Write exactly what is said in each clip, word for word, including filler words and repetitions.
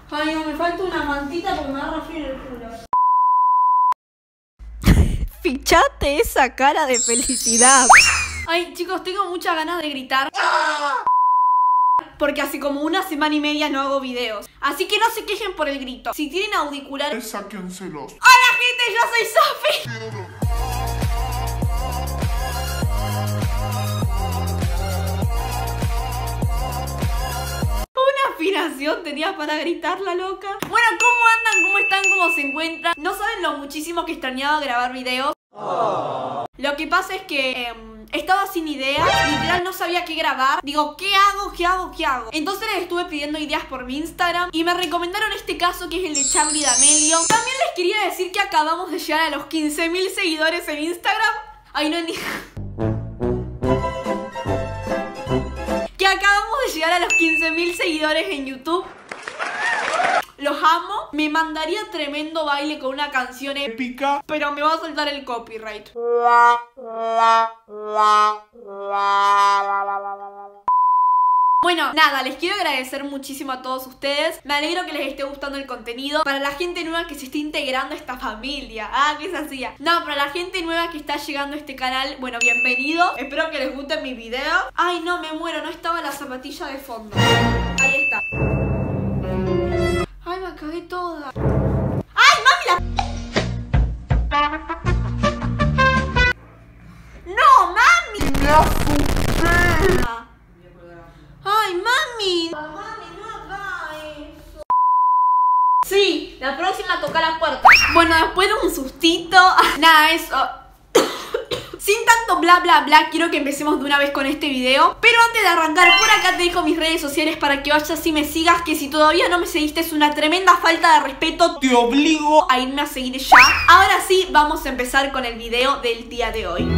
Ay, no, me falta una mantita porque me agarra frío en el culo. Fichate esa cara de felicidad. Ay, chicos, tengo muchas ganas de gritar. Porque hace como una semana y media no hago videos. Así que no se quejen por el grito. Si tienen auriculares, sáquenselos. ¡Hola, gente! Yo soy Sofi. Una afinación tenía para gritar la loca. Bueno, ¿cómo andan? ¿Cómo están? ¿Cómo se encuentran? No saben lo muchísimo que extrañaba grabar videos. Oh. Lo que pasa es que eh, estaba sin ideas, literal no sabía qué grabar. Digo, ¿qué hago? ¿Qué hago? ¿Qué hago? Entonces les estuve pidiendo ideas por mi Instagram y me recomendaron este caso que es el de Charli D'Amelio. También les quería decir que acabamos de llegar a los quince mil seguidores en Instagram. Ay, no entendí. Que acabamos de llegar a los quince mil seguidores en YouTube. Los amo. Me mandaría tremendo baile con una canción épica, pero me va a soltar el copyright. Bueno, nada, les quiero agradecer muchísimo a todos ustedes. Me alegro que les esté gustando el contenido. Para la gente nueva que se está integrando a esta familia. Ah, ¿qué se hacía? No, para la gente nueva que está llegando a este canal, bueno, bienvenido. Espero que les gusten mis videos. Ay, no, me muero, no estaba la zapatilla de fondo. Ahí está. Ay, me cagué toda. ¡Ay, mami! La... ¡No, mami! ¡Me asusté! ¡Ay, mami! ¡Mami, no hagas eso! Sí, la próxima toca la puerta. Bueno, después de un sustito. Nada, eso. Sin tanto bla bla bla, quiero que empecemos de una vez con este video. Pero antes de arrancar, por acá te dejo mis redes sociales para que vayas y me sigas. Que si todavía no me seguiste es una tremenda falta de respeto. Te obligo a irme a seguir ya. Ahora sí, vamos a empezar con el video del día de hoy.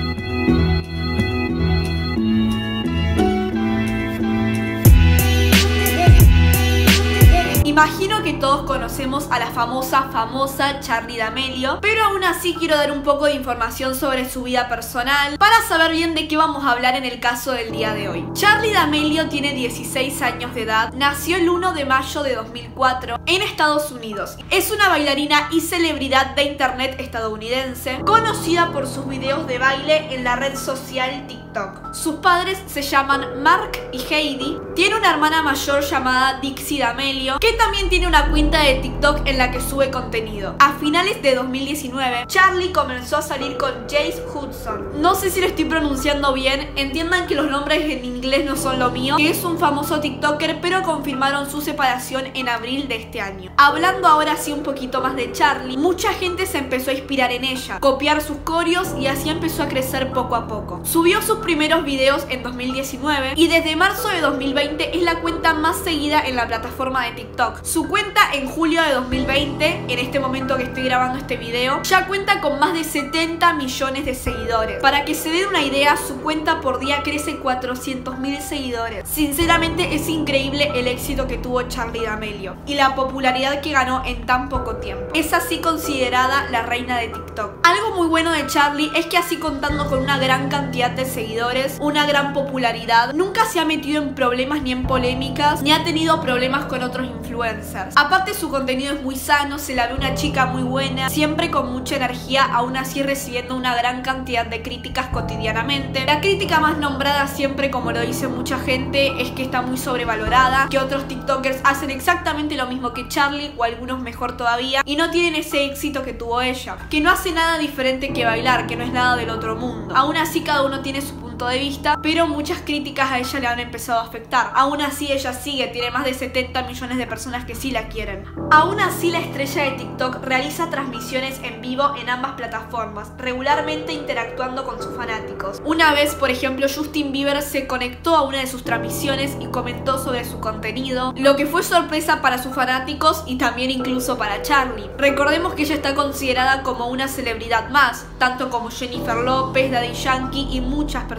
Imagino que todos conocemos a la famosa, famosa Charli D'Amelio, pero aún así quiero dar un poco de información sobre su vida personal para saber bien de qué vamos a hablar en el caso del día de hoy. Charli D'Amelio tiene dieciséis años de edad, nació el uno de mayo de dos mil cuatro en Estados Unidos. Es una bailarina y celebridad de internet estadounidense, conocida por sus videos de baile en la red social TikTok. Sus padres se llaman Mark y Heidi. Tiene una hermana mayor llamada Dixie D'Amelio, que también tiene una cuenta de TikTok en la que sube contenido. A finales de dos mil diecinueve, Charli comenzó a salir con Jace Hudson. No sé si lo estoy pronunciando bien, entiendan que los nombres en inglés no son lo mío, que es un famoso TikToker, pero confirmaron su separación en abril de este año. Hablando ahora sí un poquito más de Charli, mucha gente se empezó a inspirar en ella, copiar sus coreos y así empezó a crecer poco a poco. Subió sus primeros videos en dos mil diecinueve y desde marzo de dos mil veinte es la cuenta más seguida en la plataforma de TikTok. Su cuenta en julio de dos mil veinte, en este momento que estoy grabando este video, ya cuenta con más de setenta millones de seguidores. Para que se den una idea, su cuenta por día crece cuatrocientos mil seguidores. Sinceramente es increíble el éxito que tuvo Charli D'Amelio y la popularidad que ganó en tan poco tiempo. Es así considerada la reina de TikTok. Algo muy bueno de Charli es que así contando con una gran cantidad de seguidores, una gran popularidad, nunca se ha metido en problemas ni en polémicas, ni ha tenido problemas con otros influencers. Aparte su contenido es muy sano, se la ve una chica muy buena, siempre con mucha energía, aún así recibiendo una gran cantidad de críticas cotidianamente. La crítica más nombrada siempre, como lo dice mucha gente, es que está muy sobrevalorada, que otros TikTokers hacen exactamente lo mismo que Charli o algunos mejor todavía y no tienen ese éxito que tuvo ella, que no hace nada diferente que bailar, que no es nada del otro mundo. Aún así cada uno tiene su punto de vista, pero muchas críticas a ella le han empezado a afectar. Aún así ella sigue, tiene más de setenta millones de personas que sí la quieren. Aún así la estrella de TikTok realiza transmisiones en vivo en ambas plataformas, regularmente interactuando con sus fanáticos. Una vez, por ejemplo, Justin Bieber se conectó a una de sus transmisiones y comentó sobre su contenido, lo que fue sorpresa para sus fanáticos y también incluso para Charli. Recordemos que ella está considerada como una celebridad más, tanto como Jennifer López, Daddy Yankee y muchas personas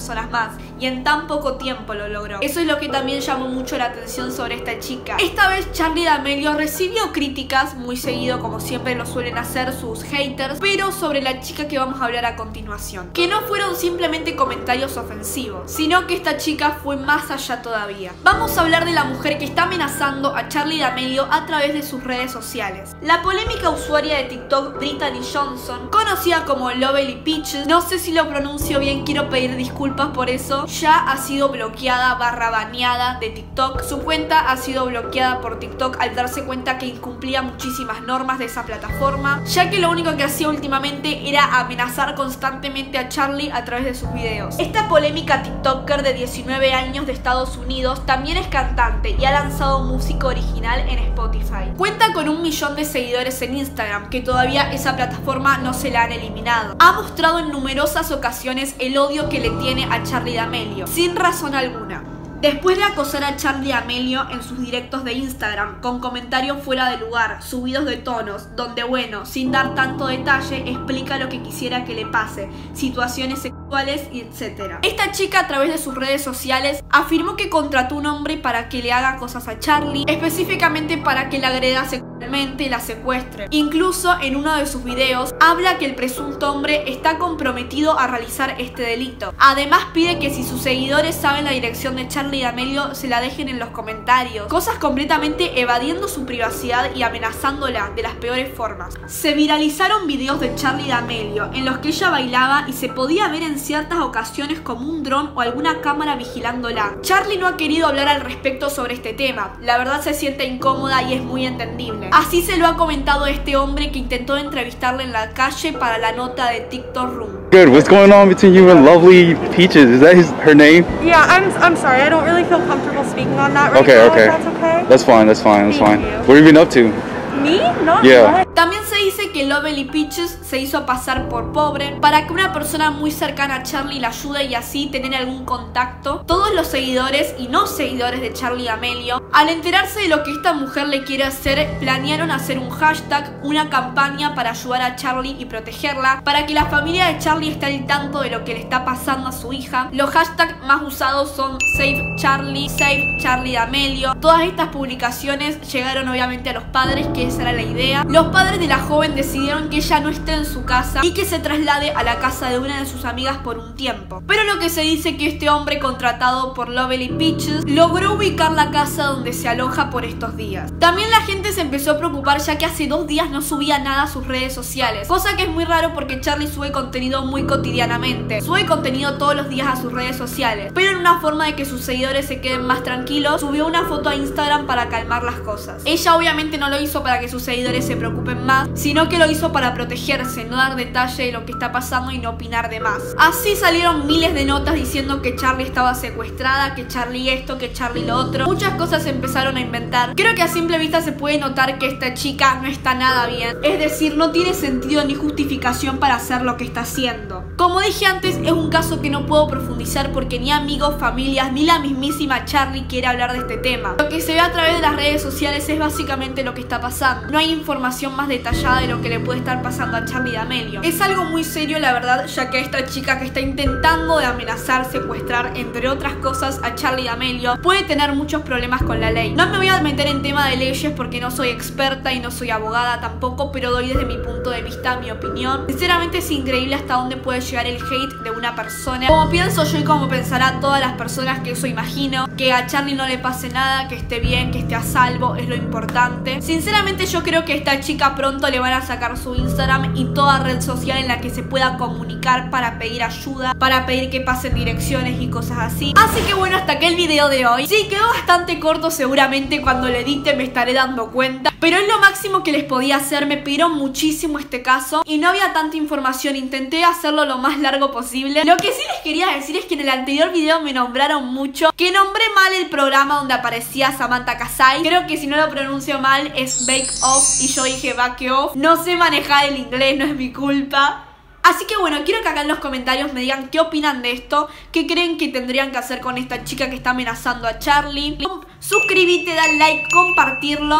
personas más, y en tan poco tiempo lo logró. Eso es lo que también llamó mucho la atención sobre esta chica. Esta vez Charli D'Amelio recibió críticas muy seguido, como siempre lo suelen hacer sus haters, pero sobre la chica que vamos a hablar a continuación, que no fueron simplemente comentarios ofensivos, sino que esta chica fue más allá todavía. Vamos a hablar de la mujer que está amenazando a Charli D'Amelio a través de sus redes sociales. La polémica usuaria de TikTok Brittany Johnson, conocida como Lovely Peaches, no sé si lo pronuncio bien, quiero pedir disculpas por eso, ya ha sido bloqueada barra baneada de TikTok. Su cuenta ha sido bloqueada por TikTok al darse cuenta que incumplía muchísimas normas de esa plataforma, ya que lo único que hacía últimamente era amenazar constantemente a Charli a través de sus videos. Esta polémica TikToker de diecinueve años de Estados Unidos también es cantante y ha lanzado música original en Spotify. Cuenta con un millón de seguidores en Instagram, que todavía esa plataforma no se la han eliminado. Ha mostrado en numerosas ocasiones el odio que le tiene a Charli D'Amelio, sin razón alguna. Después de acosar a Charli D'Amelio en sus directos de Instagram con comentarios fuera de lugar, subidos de tonos, donde bueno, sin dar tanto detalle, explica lo que quisiera que le pase, situaciones sexuales y etcétera. Esta chica a través de sus redes sociales afirmó que contrató un hombre para que le haga cosas a Charli, específicamente para que la agreda sexualmente y la secuestre. Incluso en uno de sus videos habla que el presunto hombre está comprometido a realizar este delito. Además pide que si sus seguidores saben la dirección de Charli D'Amelio se la dejen en los comentarios, cosas completamente evadiendo su privacidad y amenazándola de las peores formas. Se viralizaron videos de Charli D'Amelio en los que ella bailaba y se podía ver en ciertas ocasiones como un dron o alguna cámara vigilándola. Charli no ha querido hablar al respecto sobre este tema, la verdad se siente incómoda y es muy entendible. Así se lo ha comentado este hombre que intentó entrevistarle en la calle para la nota de TikTok Room. Good. What's going on between you and Lovely Peaches? Is that his, her name? Yeah, I'm I'm sorry. I don't really feel comfortable speaking on that right Okay, now. okay. If that's okay. That's fine. That's fine. That's Thank fine. you. What have you been up to? Me? Not Yeah. much. También se dice que Lovely Peaches se hizo pasar por pobre para que una persona muy cercana a Charli la ayude y así tener algún contacto. Todos los seguidores y no seguidores de Charli D'Amelio, al enterarse de lo que esta mujer le quiere hacer, planearon hacer un hashtag, una campaña para ayudar a Charli y protegerla, para que la familia de Charli esté al tanto de lo que le está pasando a su hija. Los hashtags más usados son Save Charli, Save Charli D'Amelio. Todas estas publicaciones llegaron obviamente a los padres, que esa era la idea. Los padres de la joven decidieron que ella no esté en su casa y que se traslade a la casa de una de sus amigas por un tiempo. Pero lo que se dice que este hombre contratado por Lovely Peaches logró ubicar la casa donde se aloja por estos días. También la gente se empezó a preocupar ya que hace dos días no subía nada a sus redes sociales, cosa que es muy raro porque Charli sube contenido muy cotidianamente, sube contenido todos los días a sus redes sociales, pero en una forma de que sus seguidores se queden más tranquilos, subió una foto a Instagram para calmar las cosas. Ella obviamente no lo hizo para que sus seguidores se preocupen más, sino que lo hizo para protegerse, no dar detalle de lo que está pasando y no opinar de más. Así salieron miles de notas diciendo que Charli estaba secuestrada, que Charli esto, que Charli lo otro. Muchas cosas se empezaron a inventar. Creo que a simple vista se puede notar que esta chica no está nada bien. Es decir, no tiene sentido ni justificación para hacer lo que está haciendo. Como dije antes, es un caso que no puedo profundizar porque ni amigos, familias, ni la mismísima Charli quiere hablar de este tema. Lo que se ve a través de las redes sociales es básicamente lo que está pasando. No hay información más detallada de lo que le puede estar pasando a Charli D'Amelio. Es algo muy serio la verdad, ya que esta chica que está intentando de amenazar, secuestrar, entre otras cosas, a Charli D'Amelio, puede tener muchos problemas con la ley. No me voy a meter en tema de leyes porque no soy experta y no soy abogada tampoco, pero doy desde mi punto de vista mi opinión. Sinceramente es increíble hasta dónde puede llegar el hate de una persona. Como pienso yo y como pensará todas las personas que eso imagino, que a Charli no le pase nada, que esté bien, que esté a salvo, es lo importante. Sinceramente yo creo que esta chica pronto le van a sacar su Instagram y toda red social en la que se pueda comunicar para pedir ayuda, para pedir que pasen direcciones y cosas así. Así que bueno, hasta aquí el video de hoy. Sí, quedó bastante corto, seguramente cuando lo edite me estaré dando cuenta, pero es lo máximo que les podía hacer. Me pidieron muchísimo este caso y no había tanta información, intenté hacerlo lo más largo posible. Lo que sí les quería decir es que en el anterior video me nombraron mucho, que nombré mal el programa donde aparecía Samantha Casai. Creo que si no lo pronuncio mal es Bake Off y yo dije Bake Off. No sé manejar el inglés, no es mi culpa. Así que bueno, quiero que acá en los comentarios me digan qué opinan de esto, qué creen que tendrían que hacer con esta chica que está amenazando a Charli. Suscríbete, dale like, compartirlo.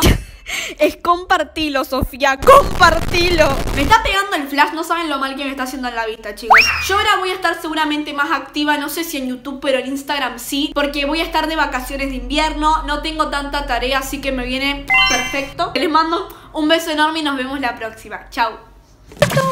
Es compartilo, Sofía, compartilo. Me está pegando el flash, no saben lo mal que me está haciendo en la vista, chicos. Yo ahora voy a estar seguramente más activa, no sé si en YouTube, pero en Instagram sí, porque voy a estar de vacaciones de invierno, no tengo tanta tarea, así que me viene perfecto. Les mando un beso enorme y nos vemos la próxima. Chau.